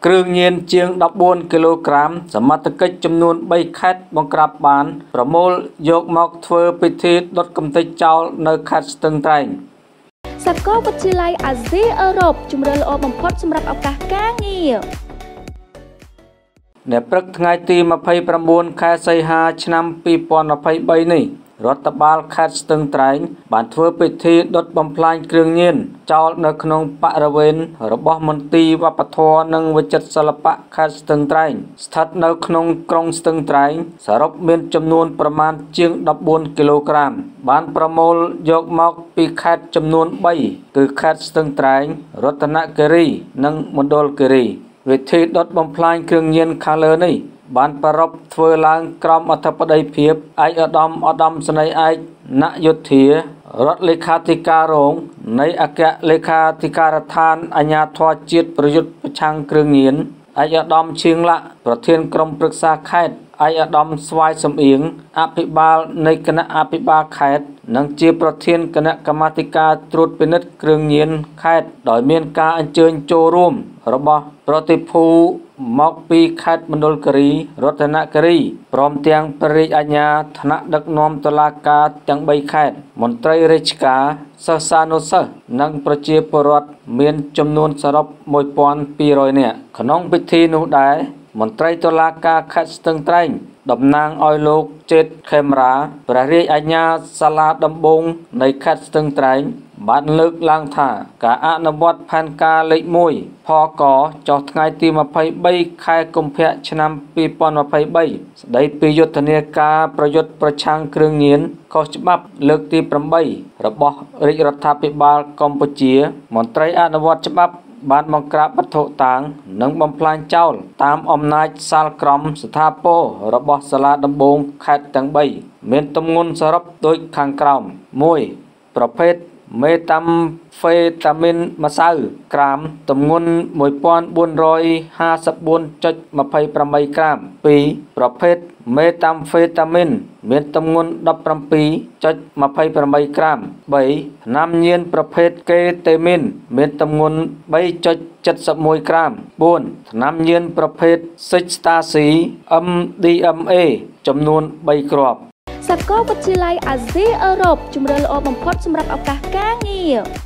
គ្រឿងញៀនជាង14គីឡូក្រាមសមត្ថកិច្ចចំនួន3ខេត្តបង្ក្រាបបានប្រមូលយកមកធ្វើពិធីដុតកំទេចចោលនៅខេត្តស្ទឹងត្រែងសាកលវិទ្យាល័យអាស៊ីអឺរ៉ុបជម្រើសល្អបំផុតសម្រាប់ឱកាសការងារនៅព្រឹកថ្ងៃទី29ខែសីហាឆ្នាំ2023នេះរដ្ឋបាលខេត្តស្ទឹងត្រែងបានធ្វើពិធីដុតបំផ្លាញគ្រឿងញៀនចោលនៅក្នុងបរិវេណរបស់មន្ទីរវប្បធម៌និងវិចិត្រសិល្បៈខេត្តស្ទឹងត្រែងស្ថិតនៅក្នុងក្រុងស្ទឹងត្រែងសរុបមានចំនួនប្រមាណជាង14គីឡូក្រាមបានប្រមូលយកមកពីខេត្តចំនួន3គឺខេត្តស្ទឹងត្រែងរតនគិរីនិងមណ្ឌលគិរីវិធីដុតបំផ្លាញគ្រឿងញៀនខាងលើនេះបានប្រារព្ធធ្វើឡើងក្រោមអធិបតីភាពឯកឧត្តមសេនីយ៍ឯកណយោធារដ្ឋលេខាធិការរងនៃអគ្គលេខាធិការដ្ឋានអាជ្ញាធរជាតិប្រយុទ្ធប្រឆាំងគ្រឿងញៀនឯកឧត្តមឈៀងឡាក់ប្រធានក្រុមប្រឹក្សាខេត្តឯកឧត្តមស្វាយសំអៀងអភិបាលនៃគណៈអភិបាលខេត្តនិងជាប្រធានគណៈកម្មាធិការត្រួតពិនិត្យគ្រឿងញៀនខេត្តដោយមានការអញ្ជើញចូលរួមរបស់ប្រតិភូមកពីខេត្តមណ្ឌលគិរីរតនគិរីព្រមទាំងព្រះរាជអាជ្ញាថ្នាក់ដឹកនាំតុលាការទាំង3ខេត្តមន្ត្រីរាជការសិស្សានុសិស្សនិងប្រជាពលរដ្ឋមានចំនួនសរុប1200នាក់ក្នុងពិធីនោះដែរមន្ត្រីតុលាការខេត្តស្ទឹងត្រែងតំណាងឲ្យលោកចេតខេមរាព្រះរាជអាជ្ញាសាលាដំបងនៃខេត្តស្ទឹងត្រែងបានលើកឡើងថាការអនុវត្តផែនការលេខ1ផកចុះថ្ងៃទី23ខែកុម្ភៈឆ្នាំ2023ស្ដីពីយុទ្ធនាការប្រយុទ្ធប្រឆាំងគ្រឿងញៀនខុសច្បាប់លើកទី8របស់រាជរដ្ឋាភិបាលកម្ពុជា មន្ត្រីអនុវត្តច្បាប់បានបង្ក្រាបវត្ថុតាងនិងបំផ្លាញចោលតាមអំណាចសាលក្រមស្ថាពររបស់សាលាដំបងខេត្តទាំង3មានទម្ងន់សរុបដូចខាងក្រោម 1. ប្រភេទមេតាំហ្វេតាមីនម្សៅក្រាមទម្ងន់ 1454.28 ក្រាម 2. ប្រភេទមេតាំហ្វេតាមីនមានទម្ងន់ 17.28 ក្រាម 3. ថ្នាំញៀនប្រភេទកេតេមីនមានទម្ងន់ 3.71 ក្រាម 4. ថ្នាំញៀនប្រភេទសិចស្តាស៊ី MDMA ចំនួន3គ្រាប់សាកលវិទ្យាល័យអាស៊ីអឺរ៉ុបជម្រើសល្អបំផុតសម្រាប់ឱកាសការងារ